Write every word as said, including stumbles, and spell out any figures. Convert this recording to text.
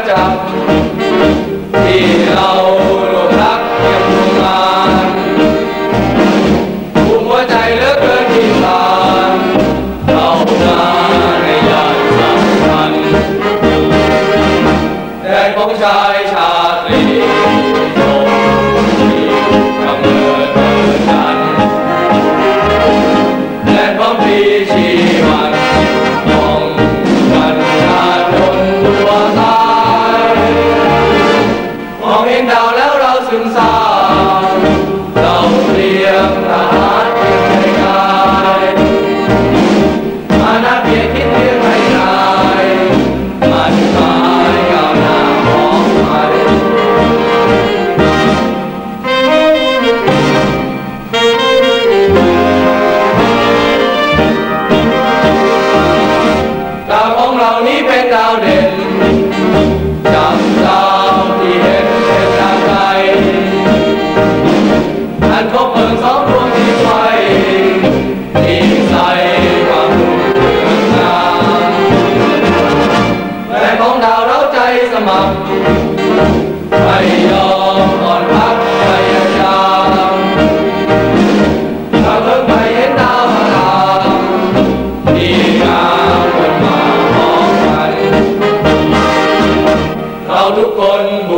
จักรที่เรารวมรักเพียงร่วมงานภูมิหัวใจเหลือเกินที่ผ่านเข้ามาในยามสำคัญแดนของชายชาตรีจงมีกำเนิดเกิดกันแดนของปีชีวันมองกันชาจนตัวตายมองเห็นดาวแล้วเราซึมซาบเราเตรียมทหารเพียงใจกายมานาเพียงคิดเพียงไม่นายมันหมายก้าวหน้ามองไปดาวของเรานี้เป็นดาวเด่นจากดาวที่เห็นเป็นดาวไกลอันคบเพลิงสองดวงที่ไฟที่ใสความรุ่งเรืองงามแม่ของดาวเราใจสมัครไม่ยอมอ่อนพักพยายามเราเพิ่งไปเห็นดาวอารามที่งามบนมาพร้อมกันเราทุกคน